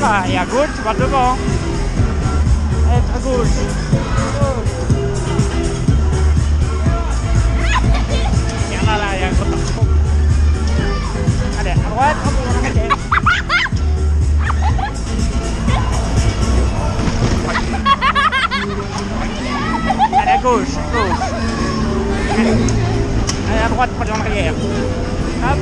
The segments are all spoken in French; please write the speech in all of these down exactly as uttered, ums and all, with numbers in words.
là, et à gauche, tu vas devant. Être à gauche. Et là, là, il y a un gros temps. Allez, à droite, hop, on va mettre. Allez, à gauche, à gauche. Allez, à droite, pas en arrière. Hop.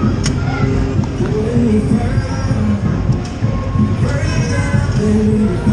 Burn down, burn down,